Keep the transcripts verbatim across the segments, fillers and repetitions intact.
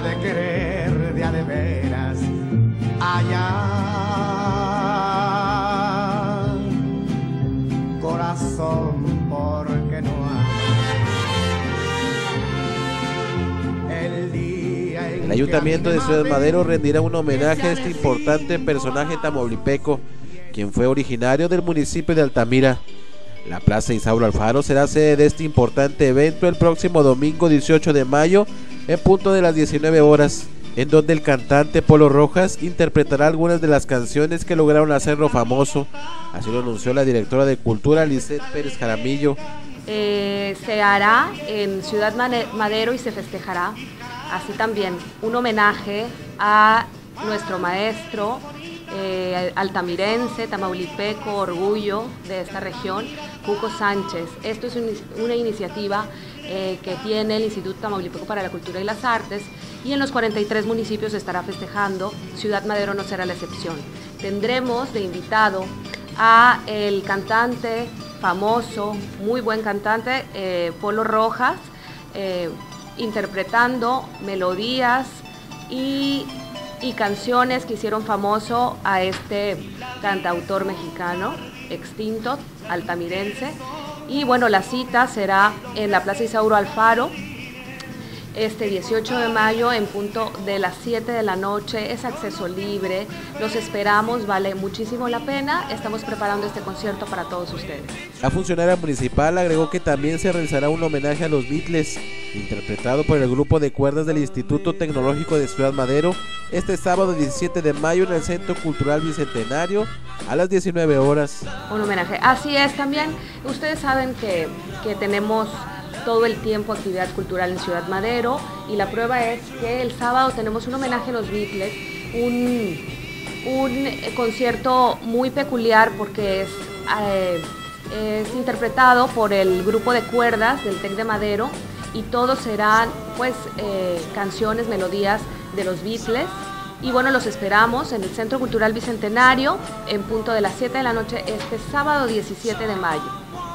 de querer de a de veras allá. Corazón, porque no hay. El día en El Ayuntamiento de Ciudad Madero rendirá un homenaje a este decía, importante personaje tamaulipeco, quien fue originario del municipio de Altamira. La Plaza Isauro Alfaro será sede de este importante evento el próximo domingo dieciocho de mayo en punto de las diecinueve horas, en donde el cantante Polo Rojas interpretará algunas de las canciones que lograron hacerlo famoso. Así lo anunció la directora de Cultura, Lisette Pérez Jaramillo. Eh, se hará en Ciudad Madero y se festejará así también un homenaje a nuestro maestro eh, altamirense, tamaulipeco, orgullo de esta región, Cuco Sánchez. Esto es un, una iniciativa eh, que tiene el Instituto Tamaulipeco para la Cultura y las Artes, y en los cuarenta y tres municipios se estará festejando. Ciudad Madero no será la excepción. Tendremos de invitado a el cantante famoso, muy buen cantante, eh, Polo Rojas, eh, interpretando melodías y, y canciones que hicieron famoso a este cantautor mexicano extinto, altamirense. Y bueno, la cita será en la Plaza Isauro Alfaro este dieciocho de mayo en punto de las siete de la noche. Es acceso libre, los esperamos, vale muchísimo la pena. Estamos preparando este concierto para todos ustedes. La funcionaria municipal agregó que también se realizará un homenaje a los Beatles, interpretado por el grupo de cuerdas del Instituto Tecnológico de Ciudad Madero, este sábado diecisiete de mayo en el Centro Cultural Bicentenario a las diecinueve horas. Un homenaje, así es también. Ustedes saben que, que tenemos todo el tiempo actividad cultural en Ciudad Madero, y la prueba es que el sábado tenemos un homenaje a los Beatles, un, un concierto muy peculiar porque es, eh, es interpretado por el grupo de cuerdas del Tec de Madero, y todos serán pues eh, canciones, melodías de los Beatles. Y bueno, los esperamos en el Centro Cultural Bicentenario en punto de las siete de la noche este sábado diecisiete de mayo.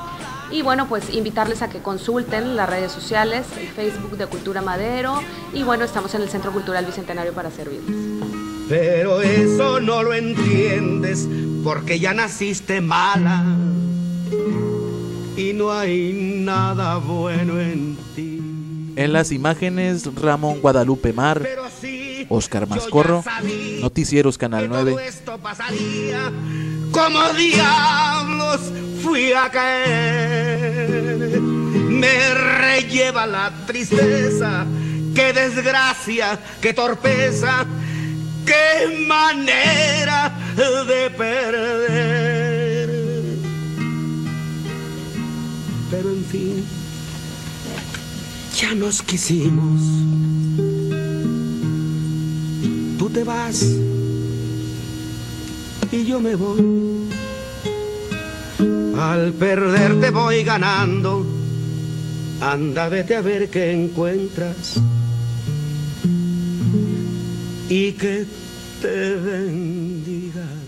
Y bueno, pues invitarles a que consulten las redes sociales, el Facebook de Cultura Madero, y bueno, estamos en el Centro Cultural Bicentenario para servirles. Pero eso no lo entiendes porque ya naciste mala y no hay nada bueno en ti. En las imágenes, Ramón Guadalupe Mar, Oscar Mascorro, Noticieros Canal nueve. Esto pasaría, como diablos fui a caer. Me relleva la tristeza, qué desgracia, qué torpeza, qué manera de perder. Pero en fin, ya nos quisimos. Tú te vas y yo me voy. Al perderte voy ganando. Anda, vete a ver qué encuentras y que te bendiga.